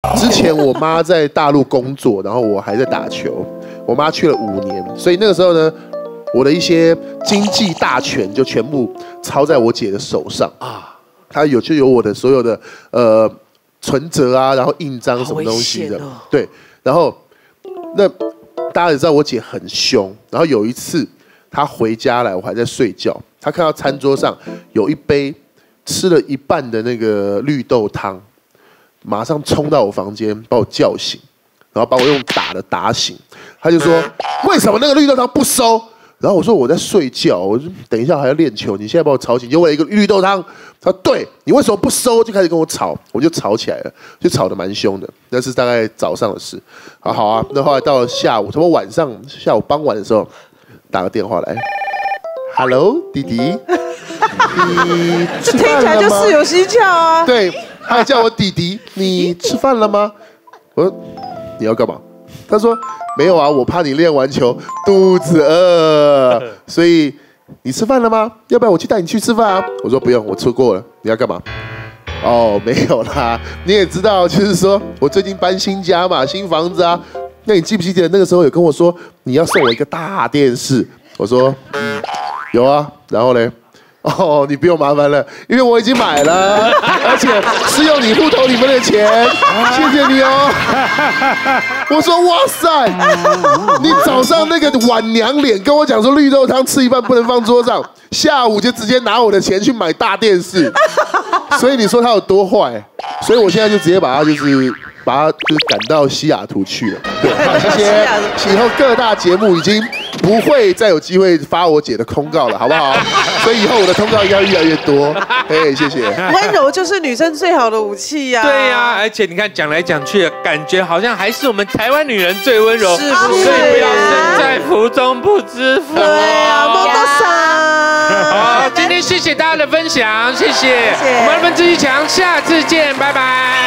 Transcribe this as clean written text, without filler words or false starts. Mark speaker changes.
Speaker 1: 之前我妈在大陆工作，然后我还在打球，我妈去了5年，所以那个时候呢，我的一些经济大权就全部操在我姐的手上啊。她就有我的所有的存折啊，然后印章什么东西的，对，然后那大家也知道我姐很凶，然后有一次她回家来，我还在睡觉，她看到餐桌上有一杯吃了一半的那个绿豆汤，马上冲到我房间把我叫醒，然后把我用打的打醒，她就说为什么那个绿豆汤不收？然后我说我在睡觉，我就等一下还要练球，你现在把我吵醒，就为了一个绿豆汤。他说对，你为什么不收？就开始跟我吵，我就吵起来了，就吵得蛮凶的。那是大概早上的事。好啊，那后来到了下午，差不多晚上下午傍晚的时候，打个电话来 ，Hello， 弟弟，你吃饭了吗？听起来就事有蹊跷啊。对，他还叫我弟弟，你吃饭了吗？我说你要干嘛？他说没有啊，我怕你练完球肚子饿，所以你吃饭了吗？要不然我去带你去吃饭啊？我说不用，我吃过了。你要干嘛？哦，没有啦。你也知道，就是说我最近搬新家嘛，新房子啊。那你记不记得那个时候有跟我说你要送我一个大电视？我说有啊。然后嘞？哦，你不用麻烦了，因为我已经买了，而且是用你户头里面的钱，谢谢你哦。我说哇塞，你早上那个晚娘脸跟我讲说绿豆汤吃一半不能放桌上，下午就直接拿我的钱去买大电视，所以你说他有多坏？所以我现在就直接把他赶到西雅图去了。对，好，谢谢。以后各大节目已经不会再有机会发我姐的通告了，好不好？所以以后我的通告应该越来越多。哎，谢谢。
Speaker 2: 温柔就是女生最好的武器呀。
Speaker 3: 对呀，而且你看讲来讲去，感觉好像还是我们台湾女人最温柔，
Speaker 2: 是不是？
Speaker 3: 所以不要身在福中不知福。
Speaker 2: 对啊，多多少。
Speaker 3: 好，今天谢谢大家的分享，谢谢。我们分之一强，下次见，拜拜。